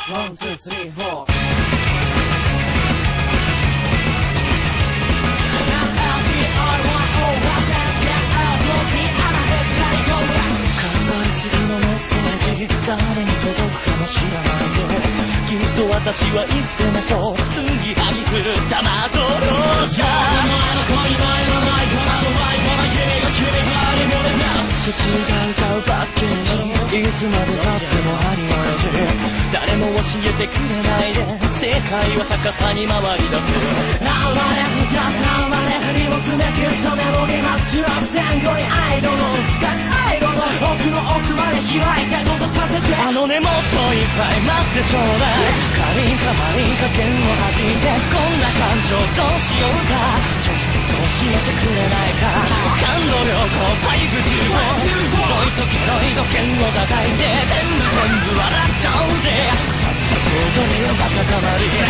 One, two, three, four.誰に届くかもしれないできっと私はいつでもそう継ぎはぎする玉とローシャ筒が歌うパッケージいつまでたってもありもよし誰も教えてくれないで世界は逆さに回り出すあわれふかすあわれ振りも詰め切るそれも今中前後にアイドル深いアイドル奥の奥まで開いて届かせてあのねもっといっぱい待ってちょうだいカリンカマリンカ剣を弾いてこんな感情どうしようかちょっと教えてくれないか感動旅行タイプ15ロイとケロイと剣を叩いて全部笑っちゃおうぜさっさと踊れよバカたまり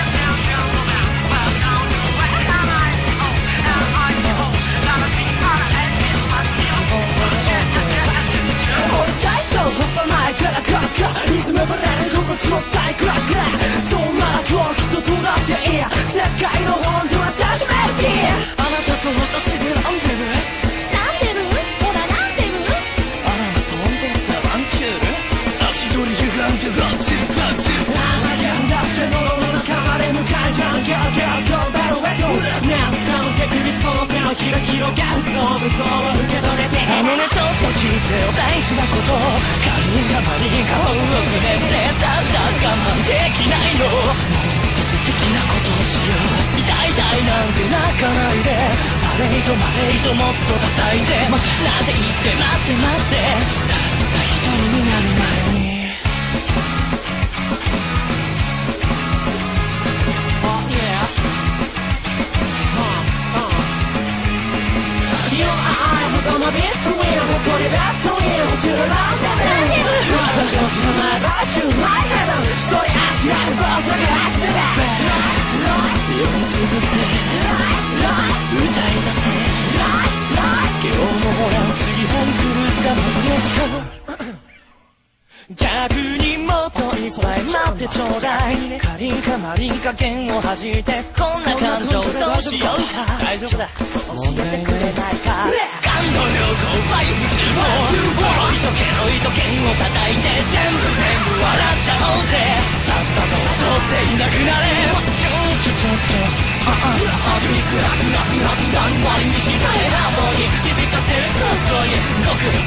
リズムブレる心地のサイクラクラそんなら今日きっとどうだっていい世界の本当は初めてあなたと私でランデブほらランデブあら飛んでったワンチュール足取り歪んでランチューランチューあなたんだって喉の中まで向かいたギャーギャーギャーベルウェットナウサウン手首その手のひら広がるゾームゾーム受け取れてあのねちょっと聞いてよ大事なことカリンカマリンカ本を詰めてただ我慢できないのもっと素敵なことをしよう痛い痛いなんて泣かないでパレードマレードもっと叩いてなぜ言って待って待ってたった一人になる前にI'm a bit too ill, we'll turn it back to you to the light that they live. I'm looking at you, my heaven. Story as you have about to get out to that. Lie, 酔いつぶせ Lie, 歌い出せ Lie, 今日もほら次半来るかもよしか逆にもっといっぱい待ってちょうだいカリンカマリンカ剣を弾いてこんな感情どうしようか大丈夫だ教えてくれないか感動旅行ファイブ通報ボロイとケロイと剣を叩いて全部笑っちゃおうぜさっさと踊っていなくなれちょ悪いクラクラクラクラ割りにした笑顔に響かせるかっこいい極